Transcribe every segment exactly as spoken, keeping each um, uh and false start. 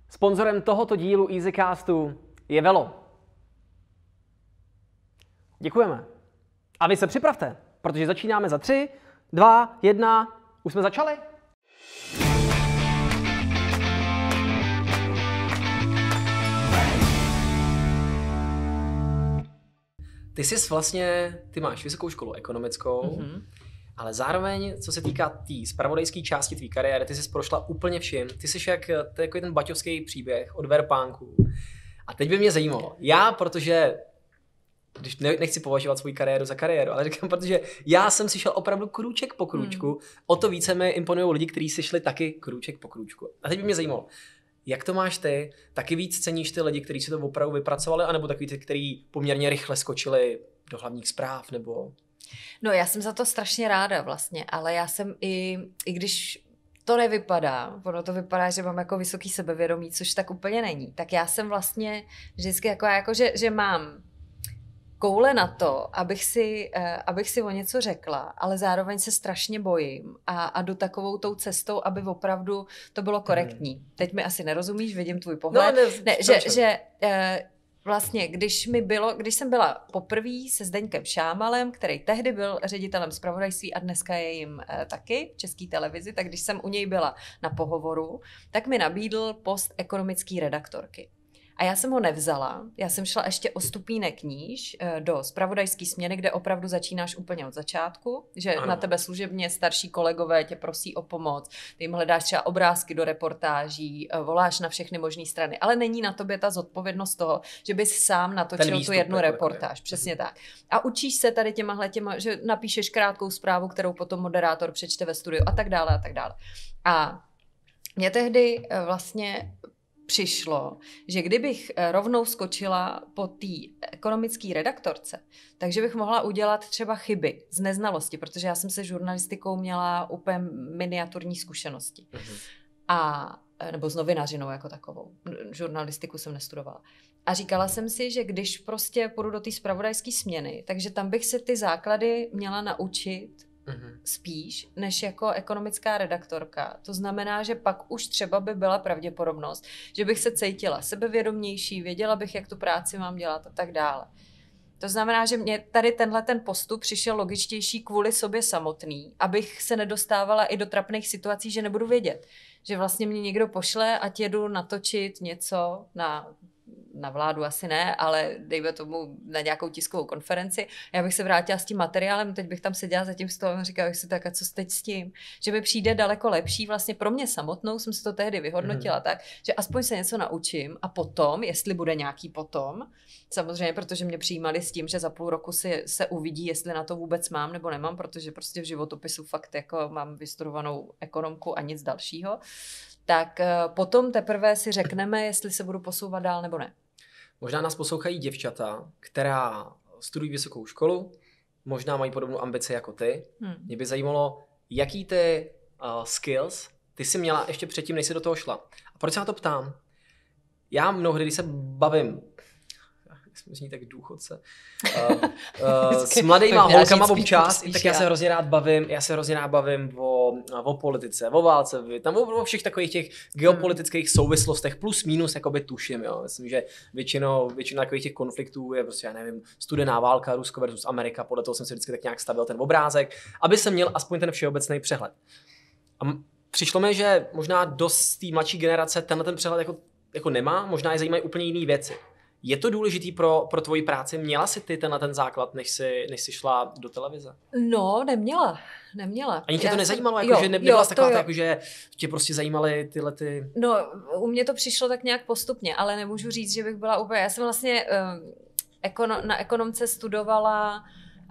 Sponzorem tohoto dílu EasyCastu je Velo. Děkujeme. A vy se připravte, protože začínáme za tři, dva, jedna. Už jsme začali? Ty jsi vlastně, ty máš vysokou školu ekonomickou, mm-hmm. ale zároveň, co se týká té tý zpravodajské části tvý kariéry, ty jsi prošla úplně vším. Ty jsi jak to je jako ten baťovský příběh od verpánku. A teď by mě zajímalo, já, protože, když ne, nechci považovat svou kariéru za kariéru, ale říkám, protože já jsem si šel opravdu krůček po krůčku, mm. o to více mi imponují lidi, kteří si šli taky krůček po krůčku. A teď by mě zajímalo, jak to máš ty? Taky víc ceníš ty lidi, kteří si to opravdu vypracovali, anebo takový ty, kteří poměrně rychle skočili do hlavních zpráv, nebo... No já jsem za to strašně ráda vlastně, ale já jsem i, i když to nevypadá, ono to vypadá, že mám jako vysoký sebevědomí, což tak úplně není, tak já jsem vlastně vždycky jako, jako že, že mám koule na to, abych si, abych si o něco řekla, ale zároveň se strašně bojím a, a jdu takovou tou cestou, aby opravdu to bylo korektní. Hmm. Teď mi asi nerozumíš, vidím tvůj pohled. No, ne, ne, že, že vlastně, když mi bylo, když jsem byla poprvé se Zdeňkem Šámalem, který tehdy byl ředitelem zpravodajství a dneska je jim e, taky v České televizi, tak když jsem u něj byla na pohovoru, tak mi nabídl post ekonomické redaktorky. A já jsem ho nevzala, já jsem šla ještě o stupínek níž do zpravodajské směny, kde opravdu začínáš úplně od začátku, že ano. Na tebe služebně starší kolegové tě prosí o pomoc, ty jim hledáš třeba obrázky do reportáží, voláš na všechny možné strany, ale není na tobě ta zodpovědnost toho, že bys sám natočil výstup, tu jednu reportáž, přesně tak. A učíš se tady těmahle těma, že napíšeš krátkou zprávu, kterou potom moderátor přečte ve studiu a tak dále a tak dále. A mě tehdy vlastně přišlo, že kdybych rovnou skočila po té ekonomické redaktorce, takže bych mohla udělat třeba chyby z neznalosti, protože já jsem se žurnalistikou měla úplně miniaturní zkušenosti. Uh-huh. A, nebo s novinařinou jako takovou. Žurnalistiku jsem nestudovala. A říkala jsem si, že když prostě půjdu do té zpravodajské směny, takže tam bych se ty základy měla naučit spíš, než jako ekonomická redaktorka. To znamená, že pak už třeba by byla pravděpodobnost, že bych se cítila sebevědomější, věděla bych, jak tu práci mám dělat a tak dále. To znamená, že mě tady tenhle ten postup přišel logičtější kvůli sobě samotný, abych se nedostávala i do trapných situací, že nebudu vědět. Že vlastně mě někdo pošle, ať jedu natočit něco na... na vládu asi ne, ale dejme tomu na nějakou tiskovou konferenci. Já bych se vrátila s tím materiálem, teď bych tam seděla za tím stolem a říkala bych si tak, a co teď s tím? Že mi přijde daleko lepší, vlastně pro mě samotnou jsem si to tehdy vyhodnotila mm. tak, že aspoň se něco naučím a potom, jestli bude nějaký potom, samozřejmě, protože mě přijímali s tím, že za půl roku si, se uvidí, jestli na to vůbec mám nebo nemám, protože prostě v životopisu fakt jako mám vystudovanou ekonomku a nic dalšího, tak potom teprve si řekneme, jestli se budu posouvat dál nebo ne. Možná nás poslouchají děvčata, která studují vysokou školu, možná mají podobnou ambici jako ty. Hmm. Mě by zajímalo, jaký ty uh, skills ty jsi měla ještě předtím, než jsi do toho šla. A proč se na to ptám? Já mnohdy, když se bavím, zní tak důchodce, uh, uh, s mladýma holkama občas, tak já se hrozně rád bavím, já se hrozně rád bavím o, o politice, o válce, tam o, o všech takových těch geopolitických souvislostech plus minus jakoby tuším, jo. Myslím, že většinou, většina takových těch konfliktů je prostě, já nevím, studená válka, Rusko versus Amerika, podle toho jsem si vždycky tak nějak stavil ten obrázek, aby jsem měl aspoň ten všeobecný přehled. A přišlo mi, že možná dost té mladší generace tenhle ten přehled jako, jako nemá, možná je zajímají úplně jiné věci. Je to důležitý pro, pro tvoji práci? Měla jsi ty tenhle ten základ, než jsi, než jsi šla do televize? No, neměla. Neměla. Ani tě to Já nezajímalo? Jsem... Jako, jo, že ne, nebyla jo, taková, jako, že tě prostě zajímaly tyhle ty... No, u mě to přišlo tak nějak postupně, ale nemůžu říct, že bych byla úplně... Já jsem vlastně um, ekono, na ekonomce studovala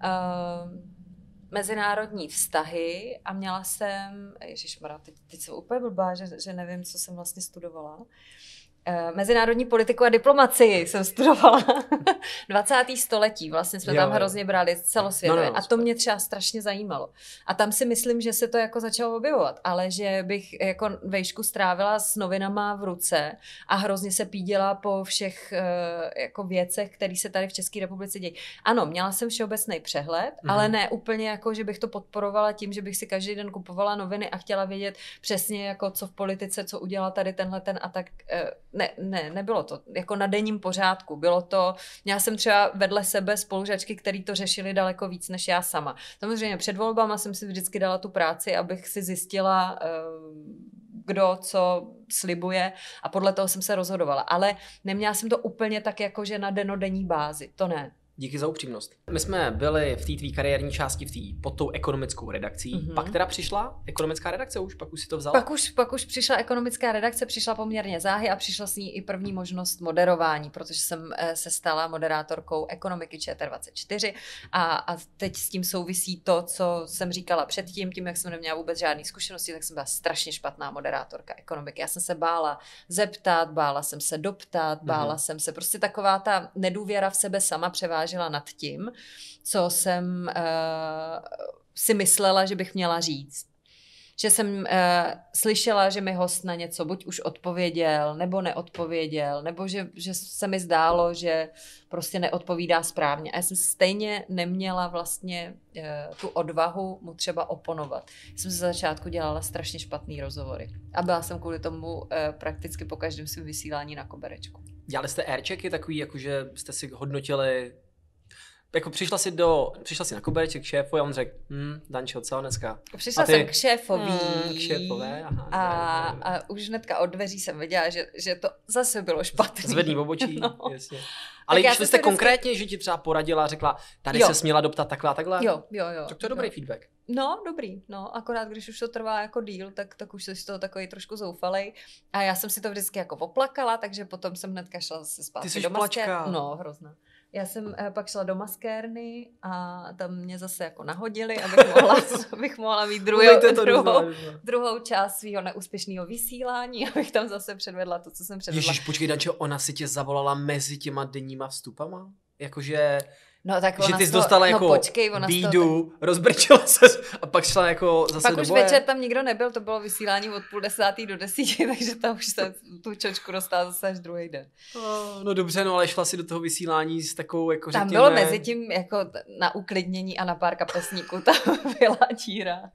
um, mezinárodní vztahy a měla jsem... Ježišmarja, teď, teď jsem úplně blbá, že, že nevím, co jsem vlastně studovala. Mezinárodní politiku a diplomacii jsem studovala. dvacátého století, vlastně jsme jo, tam jo. hrozně brali celosvětově. No, no, no, a to mě třeba strašně zajímalo. A tam si myslím, že se to jako začalo objevovat, ale že bych jako vejšku strávila s novinama v ruce a hrozně se píděla po všech jako věcech, které se tady v České republice dějí. Ano, měla jsem všeobecný přehled, mm. ale ne úplně jako, že bych to podporovala tím, že bych si každý den kupovala noviny a chtěla vědět přesně jako co v politice, co udělal tady tenhle ten a tak. Ne, ne, nebylo to jako na denním pořádku. Bylo to, měla jsem třeba vedle sebe spolužačky, který to řešili daleko víc než já sama. Samozřejmě před volbama jsem si vždycky dala tu práci, abych si zjistila, kdo co slibuje a podle toho jsem se rozhodovala. Ale neměla jsem to úplně tak jako, že na dennodenní bázi. To ne. Díky za upřímnost. My jsme byli v té tvý kariérní části v tý, pod tou ekonomickou redakcí. Mm-hmm. Pak teda přišla ekonomická redakce už? Pak už si to vzala? Pak už, pak už přišla ekonomická redakce, přišla poměrně záhy a přišla s ní i první možnost moderování, protože jsem se stala moderátorkou ekonomiky Č T dvacet čtyři a, a teď s tím souvisí to, co jsem říkala předtím, tím, jak jsem neměla vůbec žádný zkušenosti, tak jsem byla strašně špatná moderátorka ekonomiky. Já jsem se bála zeptat, bála jsem se doptat, bála mm-hmm. jsem se, prostě taková ta nedůvěra v sebe sama převážela nad tím, co jsem uh, si myslela, že bych měla říct. Že jsem uh, slyšela, že mi host na něco buď už odpověděl, nebo neodpověděl, nebo že, že se mi zdálo, že prostě neodpovídá správně. A já jsem stejně neměla vlastně uh, tu odvahu mu třeba oponovat. Já jsem ze začátku dělala strašně špatný rozhovory. A byla jsem kvůli tomu uh, prakticky po každém svém vysílání na koberečku. Dělali jste airchecky takový, jakože jste si hodnotili. Jako přišla si do, přišla si na kobereček k šéfu a on řekl, hm, Dančo, co dneska? Přišla ty, jsem k šéfovi hmm, k šéfové, aha, a, ne, ne, ne. a už hnedka od dveří jsem viděla, že, že to zase bylo špatný. Zvedný obočí, no. Jasně. Ale šli jste konkrétně, vždycky... že ti třeba poradila a řekla, tady jo. se směla doptat takhle a takhle? Jo, jo, jo. Tak to je dobrý jo. feedback. No, dobrý, no, akorát když už to trvá jako díl, tak, tak už jsi z toho takový trošku zoufalej. A já jsem si to vždycky jako oplakala, takže potom jsem hnedka šla se zpátky do maskérny. No, hrozná. Já jsem eh, pak šla do maskérny a tam mě zase jako nahodili, abych mohla, abych mohla mít druhou, druhou, druhou část svého neúspěšného vysílání, abych tam zase předvedla to, co jsem předvedla. Ježiš, počkej, Dančo, ona si tě zavolala mezi těma denníma vstupama? Jakože... No, tak že ty jsi to, dostala no, jako počkej, bídu, tak... rozbrčila se a pak šla jako zase pak do už boje. večer tam nikdo nebyl, to bylo vysílání od půl desátý do desíti, takže tam už se tu čočku dostala zase až druhý den. No, no dobře, no ale šla si do toho vysílání s takovou jako tam řekněme... bylo mezi tím jako na uklidnění a na pár kapesníků, tam byla díra.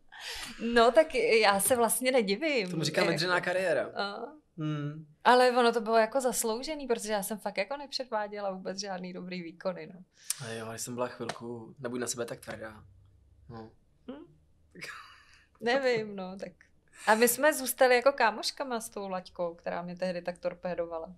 No tak já se vlastně nedivím. Tomu říkáme dřená kariéra. A... Hmm. Ale ono to bylo jako zasloužený, protože já jsem fakt jako nepředváděla vůbec žádný dobrý výkony. No. A jo, ale jsem byla chvilku, nebuď na sebe tak tvrdá. No. Hm? Nevím, no, tak. A my jsme zůstali jako kámoškama s tou laťkou, která mě tehdy tak torpédovala.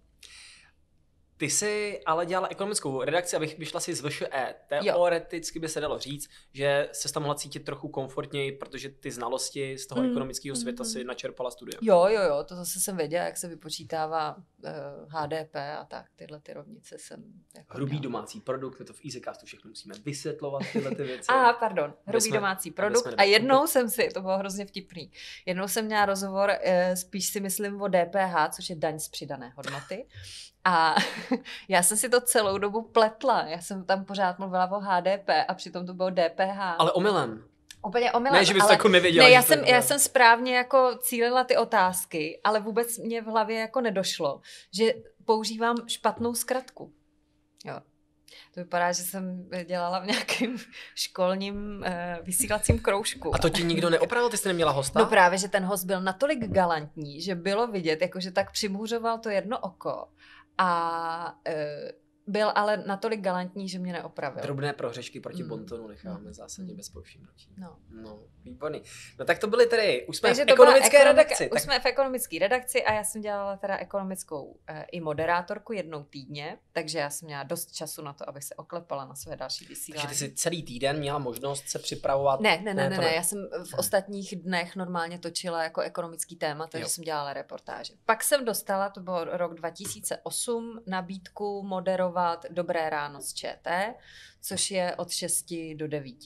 Ty jsi ale dělala ekonomickou redakci, abych vyšla si z V Š E. Teoreticky by se dalo říct, že se tam mohla cítit trochu komfortněji, protože ty znalosti z toho mm. ekonomického světa mm. si načerpala studiem. Jo, jo, jo, to zase jsem věděla, jak se vypočítává uh, H D P a tak, tyhle ty rovnice jsem... Jako hrubý měla. domácí produkt, my to v EasyCastu všechno musíme vysvětlovat, tyhle ty věci. Aha, pardon, hrubý jsme, domácí produkt a jednou jsem si, to bylo hrozně vtipný, jednou jsem měla rozhovor, uh, spíš si myslím o D P H, což je daň z přidané hodnoty. A já jsem si to celou dobu pletla. Já jsem tam pořád mluvila o H D P a přitom to bylo D P H. Ale omylem. Úplně omylem. Ne, že bys ale... jako nevěděla. Ne, já jsem, já jsem správně jako cílila ty otázky, ale vůbec mě v hlavě jako nedošlo, že používám špatnou zkratku. Jo. To vypadá, že jsem dělala v nějakém školním eh, vysílacím kroužku. A to ti nikdo neopravil? Ty jsi neměla hosta? No právě, že ten host byl natolik galantní, že bylo vidět, jakože tak přimhůřoval to jedno oko. A e, byl ale natolik galantní, že mě neopravil. Drobné prohřešky proti mm. bontonu necháme mm. zásadně mm. bez povšimnutí. No. no, výborný. No tak to byly tedy, už jsme Takže v ekonomické ekonomik- redakci. Už tak... jsme v ekonomické redakci a já jsem dělala teda ekonomickou e, i moderátorku jednou týdně, takže já jsem měla dost času na to, abych se oklepala na své další vysílání. Takže ty jsi celý týden měla možnost se připravovat? Ne, ne, ne, ne, ne. já jsem v ostatních dnech normálně točila jako ekonomický téma, takže jo. jsem dělala reportáže. Pak jsem dostala, to bylo rok dva tisíce osm, nabídku moderovat Dobré ráno z ČT, což je od šesti do devíti.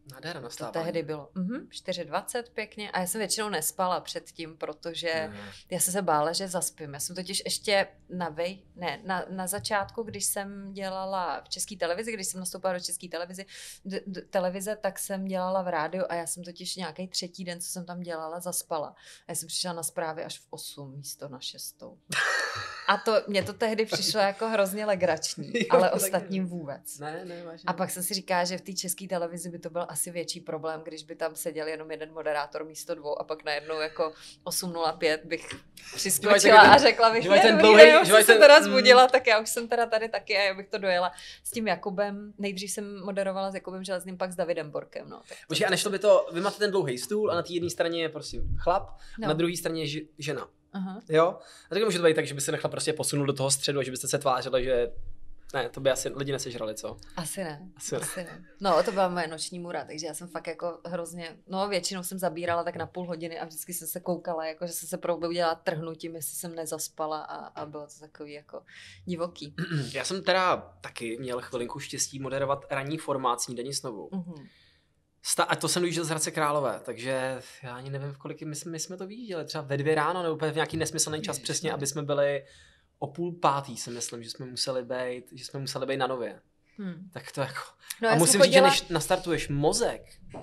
Nádhera na To stávání. tehdy bylo mhm, čtyři dvacet pěkně a já jsem většinou nespala předtím, protože Ne. já jsem se bála, že zaspím. Já jsem totiž ještě na vej, ne, na, na začátku, když jsem dělala v České televizi, když jsem nastoupila do České televizi, d, d, televize, tak jsem dělala v rádiu a já jsem totiž nějaký třetí den, co jsem tam dělala, zaspala. A já jsem přišla na zprávy až v osm místo na šestou. A to, mně to tehdy přišlo jako hrozně legrační, Jo, ale tak ostatním ne. vůbec. Ne, ne, vážně. A pak jsem si říkala, že v té České televizi by to byl asi větší problém, když by tam seděl jenom jeden moderátor místo dvou a pak najednou jako osm nula pět bych přiskočila a řekla bych, že mají ten dobrý dlouhej- den, už že mají jsem se ten- teda mm. zbudila, tak já už jsem teda tady taky a já bych to dojela s tím Jakubem. Nejdřív jsem moderovala s Jakubem Železným, pak s Davidem Borkem. No, tak to- Počkej, a nešlo by to, vy máte ten dlouhý stůl a na té jedné straně je prostě chlap, no. No. a na druhé straně je ži- žena. Aha. Jo? A tak může to být tak, že by se nechala prostě posunul do toho středu a že byste se tvářili, že ne, to by asi lidi nesežrali, co? Asi ne, Asi asi, ne. ne. No, to byla moje noční můra, takže já jsem fakt jako hrozně, no většinou jsem zabírala tak na půl hodiny a vždycky jsem se koukala, jako že jsem se probudila trhnutím, jestli jsem nezaspala a, a bylo to takový jako divoký. Já jsem teda taky měl chvilinku štěstí moderovat ranní formát Snídaní s Novou. Mhm. Sta- a to jsem dojížděl z Hradce Králové, takže já ani nevím, v kolik my jsme, my jsme to vyjížděli, třeba ve dvě ráno nebo v nějaký nesmyslný čas Ježiš, přesně, ne. aby jsme byli o půl pátý, si myslím, že jsme museli být, že jsme museli být na Nově. Hmm. Tak to jako... No, a já jsem musím chodila... říct, že než nastartuješ mozek,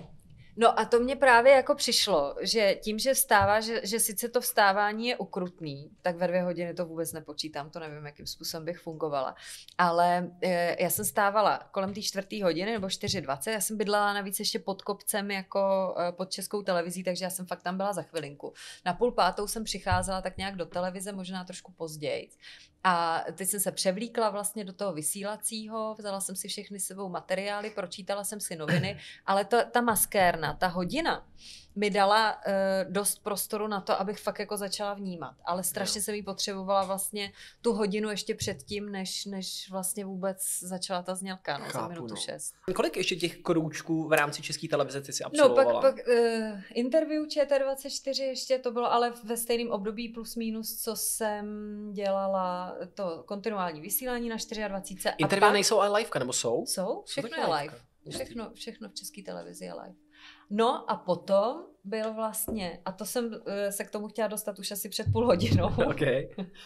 No a to mě právě jako přišlo, že tím, že vstává, že, že sice to vstávání je ukrutný, tak ve dvě hodiny to vůbec nepočítám, to nevím, jakým způsobem bych fungovala. Ale e, já jsem stávala kolem té čtvrtý hodiny nebo čtyři dvacet, já jsem bydlela navíc ještě pod kopcem jako e, pod Českou televizí, takže já jsem fakt tam byla za chvilinku. Na půl pátou jsem přicházela tak nějak do televize, možná trošku později. A teď jsem se převlíkla vlastně do toho vysílacího, vzala jsem si všechny sebou materiály, pročítala jsem si noviny, ale ta, ta maskérna, ta hodina mi dala uh, dost prostoru na to, abych fakt jako začala vnímat. Ale strašně Jo. jsem jí potřebovala vlastně tu hodinu ještě předtím, než, než vlastně vůbec začala ta znělka, no, za Chápu, minutu no. šest. kolik ještě těch kroužků v rámci České televize ty si No absolvovala? pak, pak uh, interview Č T dvacet čtyři ještě, to bylo ale ve stejném období plus minus, co jsem dělala to kontinuální vysílání na dvacet čtyři. Interview pak... nejsou ale liveka, nebo jsou? Jsou, všechno taky je liveka? live. Hustý. Všechno, všechno v České televizi je live. No a potom byl vlastně, a to jsem eh, se k tomu chtěla dostat už asi před půl hodinou, Okay.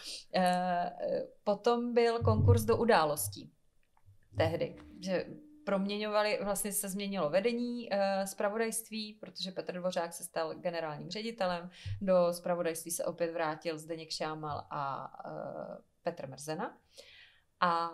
eh, potom byl konkurs do událostí. Tehdy, že proměňovali, vlastně se změnilo vedení eh, zpravodajství, protože Petr Dvořák se stal generálním ředitelem, do zpravodajství se opět vrátil Zdeněk Šámal a eh, Petr Mrzena. A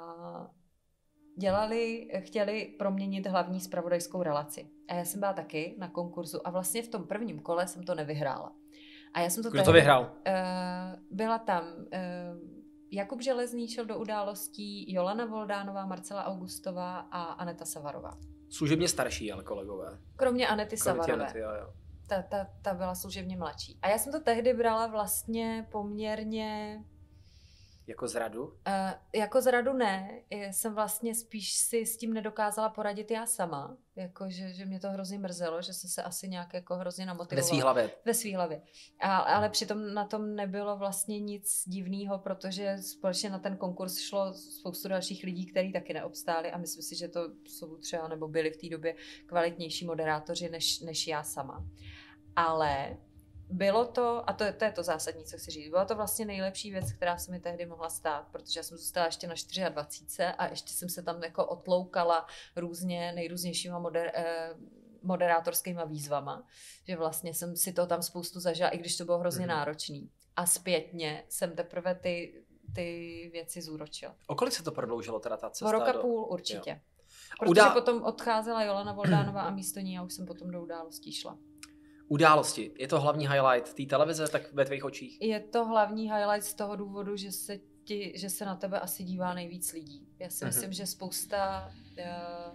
dělali, chtěli proměnit hlavní zpravodajskou relaci. A já jsem byla taky na konkurzu a vlastně v tom prvním kole jsem to nevyhrála. A já jsem to Kdo tehdy, to vyhrál? Uh, byla tam uh, Jakub Železný šel do událostí, Jolana Voldánová, Marcela Augustová a Aneta Savarová. Služebně starší, ale kolegové. Kromě Anety Kromě tě Savarové. Anety, jo, jo. Ta, ta, ta byla služebně mladší. A já jsem to tehdy brala vlastně poměrně... Jako zradu? Uh, jako zradu ne, jsem vlastně spíš si s tím nedokázala poradit já sama, jako že, že mě to hrozně mrzelo, že jsem se asi nějak jako hrozně namotivovala. Ve svý hlavě. Ve svý hlavě. A, ale přitom na tom nebylo vlastně nic divného, protože společně na ten konkurs šlo spoustu dalších lidí, kteří taky neobstáli a myslím si, že to jsou třeba nebo byli v té době kvalitnější moderátoři než, než já sama. Ale bylo to, a to je, to je to zásadní, co chci říct, byla to vlastně nejlepší věc, která se mi tehdy mohla stát, protože já jsem zůstala ještě na dvacet čtyři a ještě jsem se tam jako otloukala různě nejrůznějšíma moder, eh, moderátorskýma výzvama, že vlastně jsem si to tam spoustu zažila, i když to bylo hrozně Mhm. náročný. A zpětně jsem teprve ty, ty věci zúročila. O kolik se to prodloužilo teda ta cesta? O rok a do... půl určitě. Jo. Protože Udá- potom odcházela Jolana Voldánová a místo ní já už jsem potom do událostí šla. Události. Je to hlavní highlight té televize, tak ve tvých očích? Je to hlavní highlight z toho důvodu, že se, ti, že se na tebe asi dívá nejvíc lidí. Já si Mhm. myslím, že spousta uh,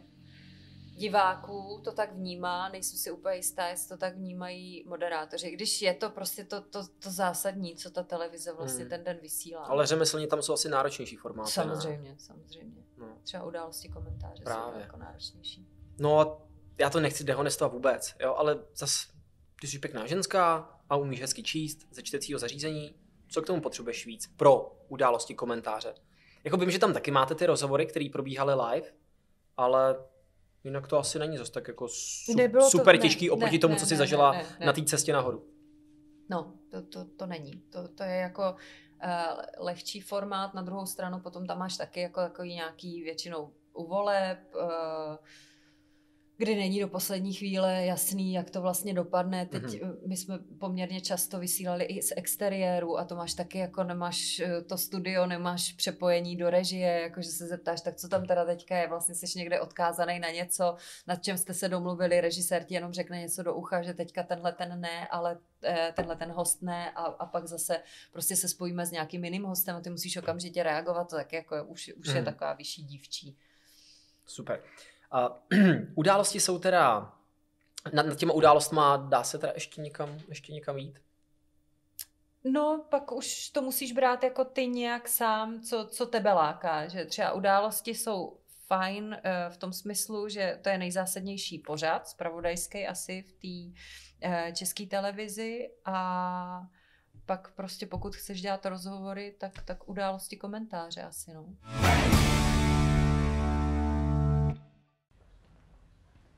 diváků to tak vnímá, nejsem si úplně jistá, jestli to tak vnímají moderátoři. Když je to prostě to, to, to zásadní, co ta televize vlastně Mhm. ten den vysílá. Ale řemeslní tam jsou asi náročnější formáty. ne? Samozřejmě, samozřejmě. No. Třeba události komentáře Právě. jsou jako náročnější. no, já to nechci dehonestovat vůbec, jo, ale zas ty jsi pěkná ženská a umíš hezky číst ze čtecího zařízení. Co k tomu potřebuješ víc pro události komentáře? Jako vím, že tam taky máte ty rozhovory, které probíhaly live, ale Jinak to asi není zase tak jako su- Nebylo super to, těžký ne, oproti ne, tomu, ne, co jsi ne, zažila ne, ne, ne. na té cestě nahoru. No, to, to, to není. To, to je jako uh, lehčí formát, na druhou stranu potom tam máš taky jako takový nějaký většinou u voleb, uh, kdy není do poslední chvíle jasný, jak to vlastně dopadne. Teď mm-hmm. my jsme poměrně často vysílali i z exteriéru a to máš taky, jako nemáš to studio, nemáš přepojení do režie, jakože se zeptáš, tak co tam teda teďka je, vlastně jsi někde odkázaný na něco, nad čem jste se domluvili, režisér ti jenom řekne něco do ucha, že teďka tenhle ten ne, ale tenhle ten host ne a, a pak zase prostě se spojíme s nějakým jiným hostem a ty musíš okamžitě reagovat, to tak jako už, už mm. je taková vyšší dívčí. Super. Uh, události jsou teda, nad, nad těma událostma dá se teda ještě někam, ještě někam jít? No, pak už to musíš brát jako ty nějak sám, co, co tebe láká, že třeba události jsou fajn uh, v tom smyslu, že to je nejzásadnější pořad, zpravodajský asi v té uh, české televizi a pak prostě pokud chceš dělat rozhovory, tak, tak události komentáře asi, no.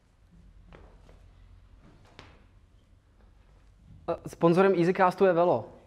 Sponzorem EasyCastu je Velo.